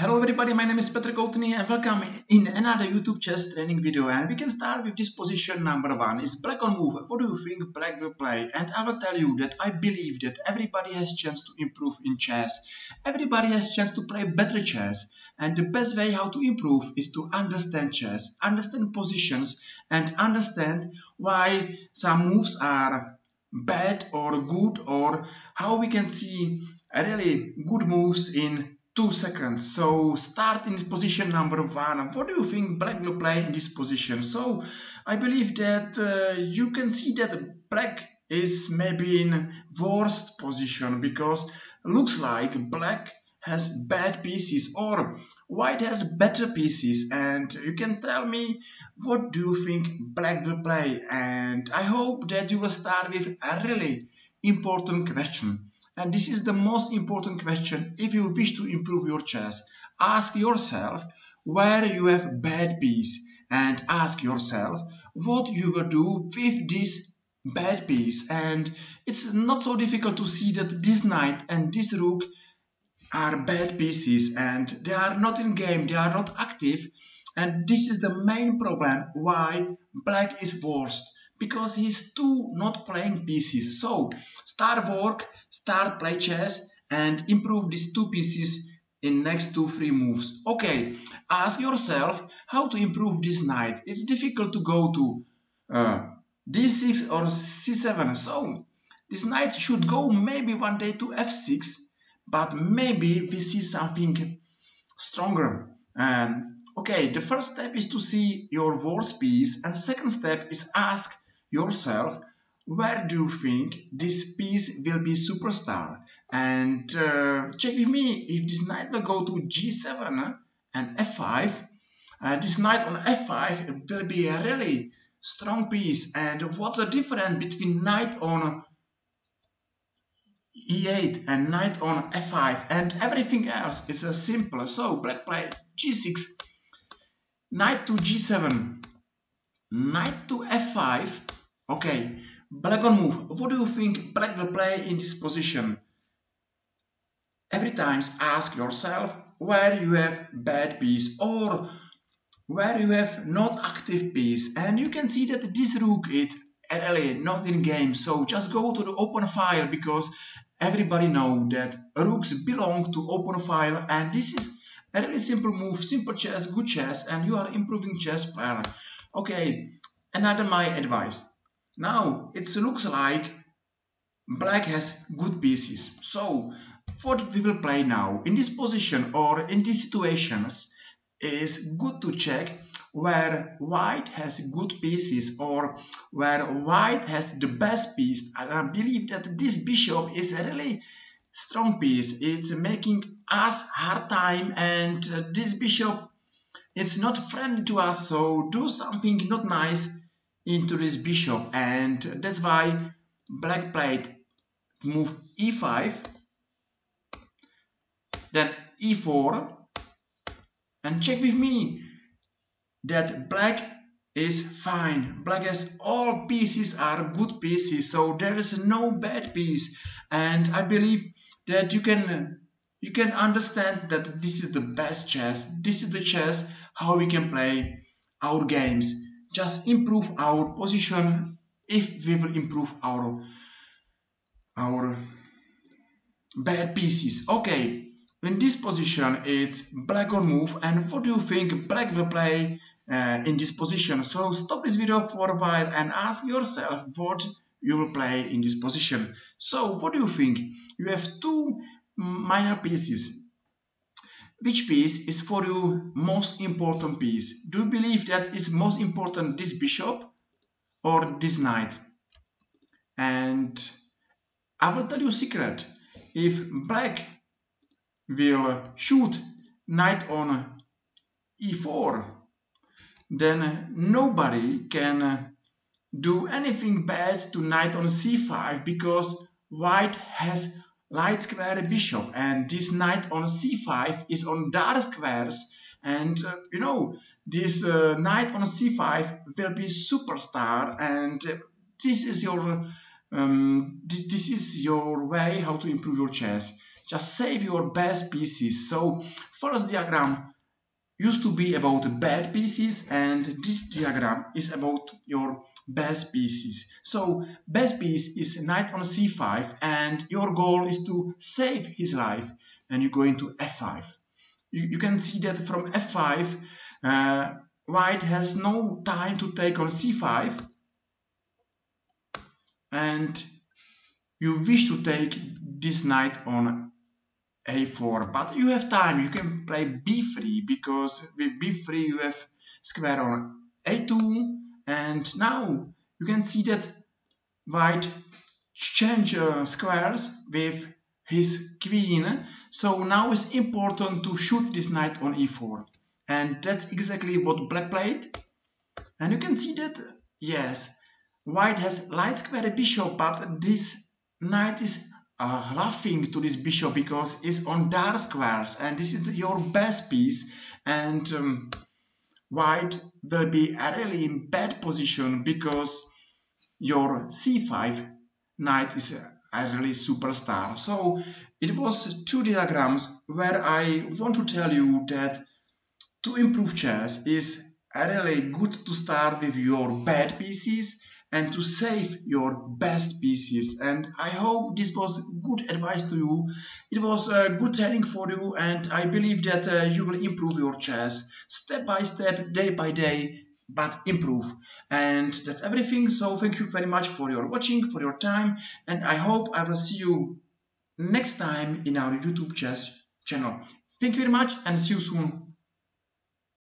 Hello everybody, my name is Petr Koutny and welcome in another YouTube chess training video, and we can start with this position number 1. Is black on move. What do you think black will play? And I will tell you that I believe that everybody has chance to improve in chess. Everybody has chance to play better chess, and the best way how to improve is to understand chess, understand positions, and understand why some moves are bad or good, or how we can see really good moves in 2 seconds. So start in position number 1. What do you think black will play in this position? So I believe that you can see that black is maybe in worst position, because looks like black has bad pieces or white has better pieces, and you can tell me what do you think black will play. And I hope that you will start with a really important question. And this is the most important question if you wish to improve your chess. Ask yourself where you have bad piece, and ask yourself what you will do with this bad piece. And it's not so difficult to see that this knight and this rook are bad pieces, and they are not in game, they are not active. And this is the main problem why black is worst, because he's too not playing pieces. So start work, start play chess, and improve these two pieces in next 2-3 moves. Okay, ask yourself how to improve this knight. It's difficult to go to d6 or c7, so this knight should go maybe one day to f6, but maybe we see something stronger. Okay, the first step is to see your worst piece, and second step is ask yourself where do you think this piece will be superstar. And check with me if this knight will go to g7 and f5. This knight on f5 will be a really strong piece. And what's the difference between knight on e8 and knight on f5, and everything else is simple. So black play g6, knight to g7, knight to f5. Okay, black on move. What do you think black will play in this position? Every time ask yourself where you have bad piece or where you have not active piece. And you can see that this rook is really not in game, so just go to the open file, because everybody know that rooks belong to open file, and this is a really simple move, simple chess, good chess, and you are improving chess player. Okay, another my advice. Now it looks like black has good pieces. So what we will play now in this position or in these situations is good to check where white has good pieces or where white has the best piece. And I believe that this bishop is a really strong piece. It's making us hard time, and this bishop, it's not friendly to us, so do something not nice into this bishop. And that's why black played move e5, then e4, and check with me that black is fine. Black has all pieces are good pieces, so there is no bad piece. And I believe that you can understand that this is the best chess. This is the chess how we can play our games. Just improve our position if we will improve our bad pieces. Okay, in this position it's black on move, and what do you think black will play in this position? So stop this video for a while and ask yourself what you will play in this position. So what do you think? You have two minor pieces. Which piece is for you most important piece? Do you believe that is most important this bishop or this knight? And I will tell you a secret. If black will shoot knight on e4, then nobody can do anything bad to knight on c5, because white has light square bishop, and this knight on c5 is on dark squares. And you know, this knight on c5 will be superstar, and this is your way how to improve your chess. just save your best pieces. So first diagram used to be about bad pieces, and this diagram is about your best pieces. So best piece is knight on c5, and your goal is to save his life, and you go into f5. You can see that from f5 white has no time to take on c5, and you wish to take this knight on a4, but you have time. You can play b3, because with b3 you have square on a2, and now you can see that white change squares with his queen. So now it's important to shoot this knight on e4, and that's exactly what black played. And you can see that, yes, white has light square bishop, but this knight is laughing to this bishop because it's on dark squares, and this is your best piece, and white will be really in bad position because your c5 knight is a really superstar. So it was two diagrams where I want to tell you that to improve chess is really good to start with your bad pieces and to save your best pieces. And I hope this was good advice to you. It was a good training for you, and I believe that you will improve your chess step by step, day by day, but improve. And that's everything. So thank you very much for your watching, for your time, and I hope I will see you next time in our YouTube chess channel. Thank you very much, and see you soon.